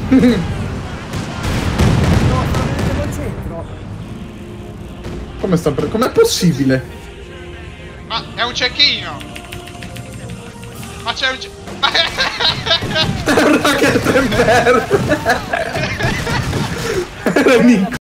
al centro. Come sta per... Com'è possibile? Ma è un cecchino! Ma c'è un È un ragazzo in verde! Era un